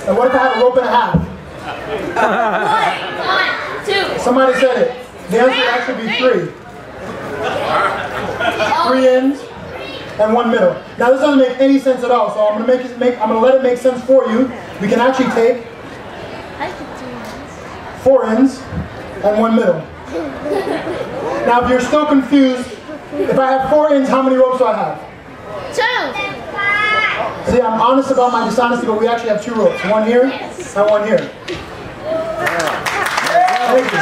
And what if I had a rope and a half? 1, 2. Somebody said it. The answer would actually be 3. 3 ends and 1 middle. Now this doesn't make any sense at all, so I'm gonna let it make sense for you. We can actually take 4 ends and 1 middle. Now if you're still confused, if I have 4 ends, how many ropes do I have? 2. See, I'm honest about my dishonesty, but we actually have 2 ropes. 1 here and 1 here. Thank you.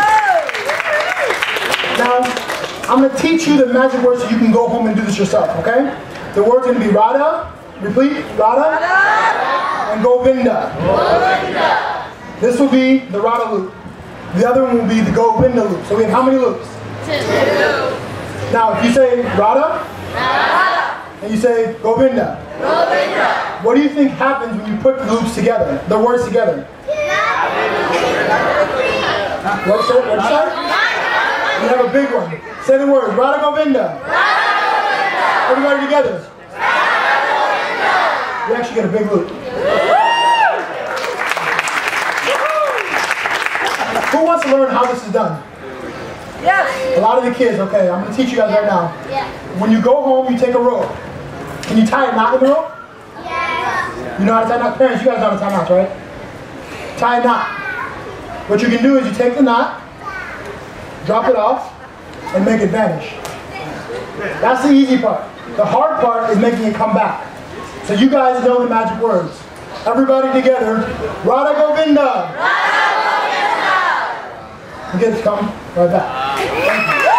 Now, I'm going to teach you the magic words so you can go home and do this yourself, okay? The words are going to be Radha, repeat, Radha, and Govinda. This will be the Radha loop. The other one will be the Govinda loop. So we have how many loops? 2. Now, if you say Radha, and you say Govinda, what do you think happens when you put the loops together, the words together? What's that? You have a big one. Say the words, Radha Govinda. Everybody together. You actually get a big loop. Who wants to learn how this is done? Yes. A lot of the kids, okay, I'm going to teach you guys right now. Yeah. When you go home, you take a rope. Can you tie a knot in the rope? Yes. You know how to tie knots? Parents, you guys know how to tie knots, right? Tie a knot. What you can do is you take the knot, drop it off, and make it vanish. That's the easy part. The hard part is making it come back. So you guys know the magic words. Everybody together, Radha Govinda. You get to come right back. Thank you.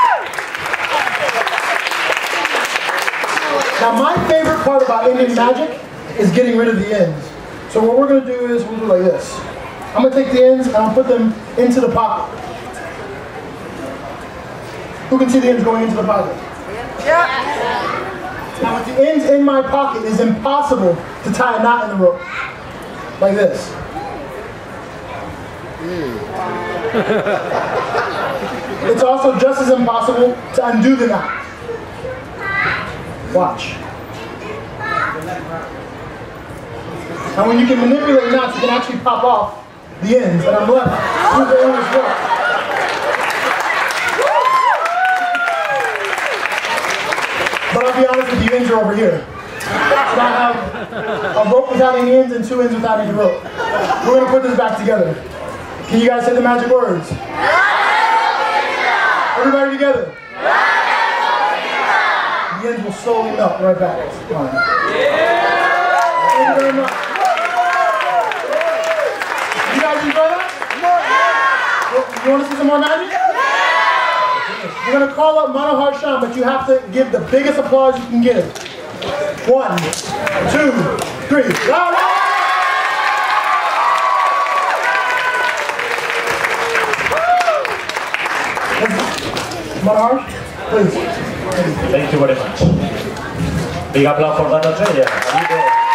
Now my favorite part about Indian magic is getting rid of the ends. So what we're going to do is we'll do like this. I'm going to take the ends and I'll put them into the pocket. Who can see the ends going into the pocket? Yeah. Now with the ends in my pocket, it's impossible to tie a knot in the rope. Like this. It's also just as impossible to undo the knot. Watch. And when you can manipulate knots, you can actually pop off the ends, and I'm left with the owner's rope. But I'll be honest with you, ends are over here. So I have a rope without any ends and 2 ends without any rope. We're going to put this back together. Can you guys say the magic words? Everybody together. The ends will slowly melt right back. Come on. Thank you very much. You guys enjoy that? You want to see some more magic? We're going to call up Manohar Sham, but you have to give the biggest applause you can give. 1, 2, 3. Manohar, please. Thank you very much. Big applause for Dattatreya.